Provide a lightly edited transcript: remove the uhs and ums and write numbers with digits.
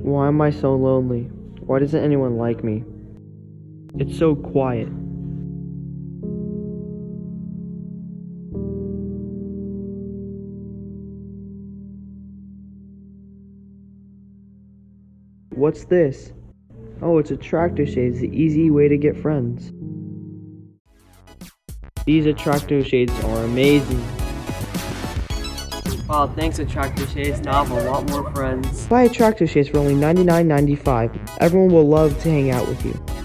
Why am I so lonely? Why doesn't anyone like me? It's so quiet. What's this? Oh, it's Attractoshades, the easy way to get friends. These Attractoshades are amazing. Wow, thanks Attractoshades. Now I have a lot more friends. Buy Attractoshades for only $99.95. Everyone will love to hang out with you.